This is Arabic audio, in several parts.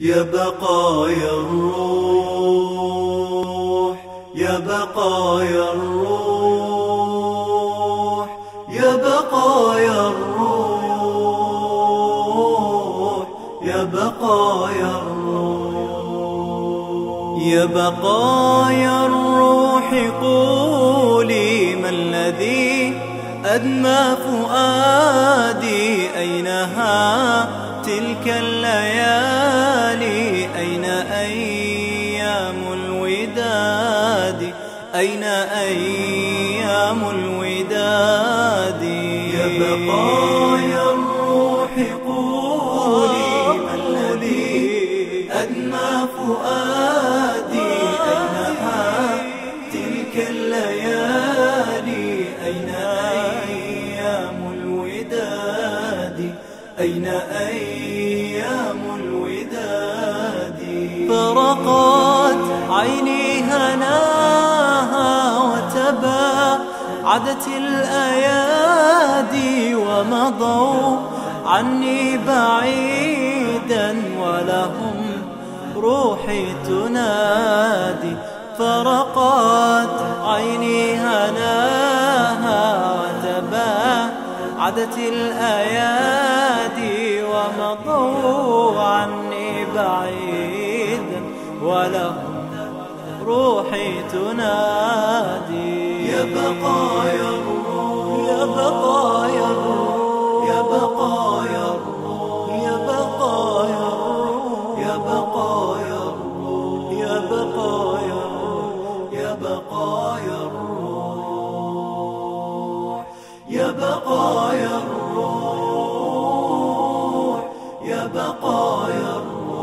يا بقايا الروح، يا بقايا الروح، يا بقايا الروح، يا بقايا الروح، يا بقايا الروح قولي ما الذي أدمى فؤادي؟ أينها تلك الليالي؟ أين أيام الوداد؟ أين أيام الوداد؟ يا بقايا الروح قولي ما الذي أدمى فؤادي؟ أينها تلك الليالي؟ أين أيام الوداد؟ أين أيام الوداد؟ فرقت عيني هناها وتباعدت الأيادي، ومضوا عني بعيدا ولهم روحي تنادي. فرقت عيني هناها وتباعدت الأيادي، ومضوا عني بعيدا ولهم روحي تنادي. يا بقايا الروح، يا بقايا الروح، يا بقايا الروح، يا بقايا الروح، يا بقايا الروح، يا بقايا الروح، يا بقايا الروح، يا بقايا الروح، يا بقايا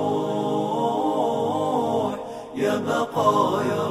الروح، يا بقايا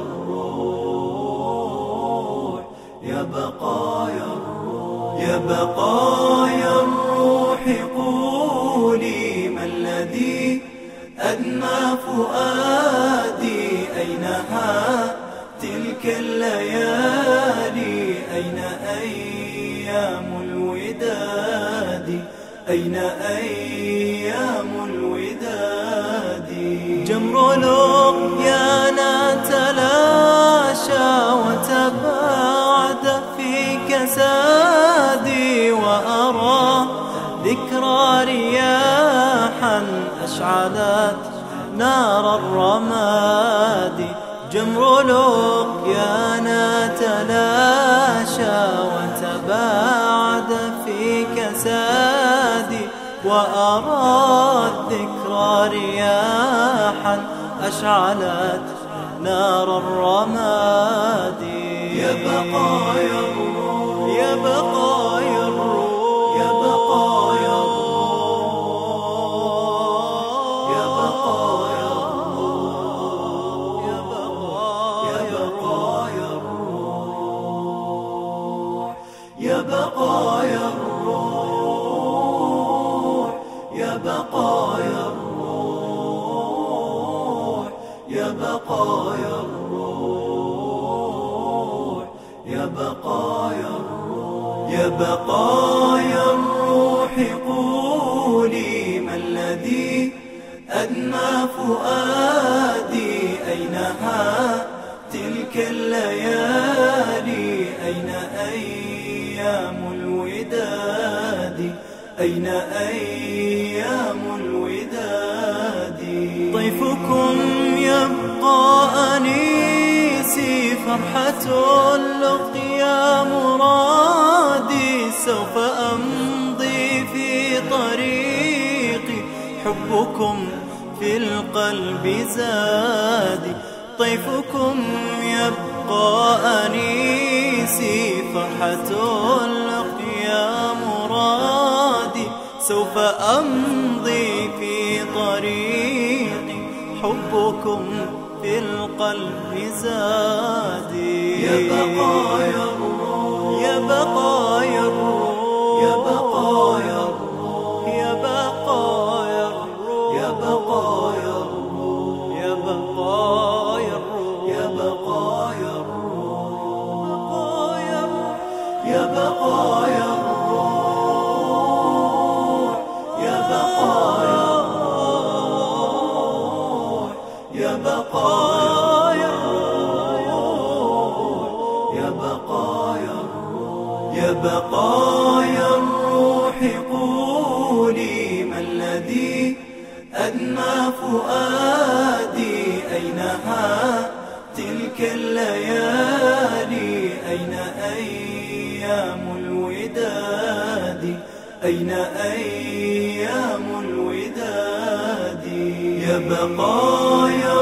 الروح، يا بقايا الروح، يا بقايا الروح قولي ما الذي أدمى فؤادي؟ أينها تلك الليالي؟ أين أيام الوداد؟ أين أيام الوداد؟ جمر لقيانا تلاشى وتباعد في كسادي، وأرى ذكرى رياحا أشعلت نار الرماد. جمر لقيانا تلاشى وتباعد في كسادي، وأرى الذكرى رياحا أشعلت نار الرماد. يا بقايا الروح، يا بقايا الروح، يا بقايا الروح، يا بقايا الروح، يا بقايا الروح، يا بقايا الروح، يا بقايا الروح، يا بقايا الروح، يا بقايا الروح، يا بقايا الروح قولي ما الذي أدمى فؤادي؟ أينها تلك الليالي؟ أين أيام الوداد؟ أين أيام الوداد؟ ضيفكم يبقى أنيسي، فرحة اللقيا مرادي. سوف أمضي في طريقي، حبكم في القلب زادي. طيفكم يبقى أنيسي، فرحة اللقيا مرادي. سوف أمضي في طريقي، حبكم في القلب زادي. يا بقايا الروح، يا بقايا الروح، يا بقايا الروح، يا بقايا الروح، يا بقايا الروح، يا بقايا الروح، يا بقايا الروح، يا بقايا الروح، يا بقايا بقايا الروح يا بقايا الروح يا بقايا الروح قولي ما الذي أدمى فؤادي أينها تلك الليالي أين أيام الوداد أين أيام الوداد يا بقايا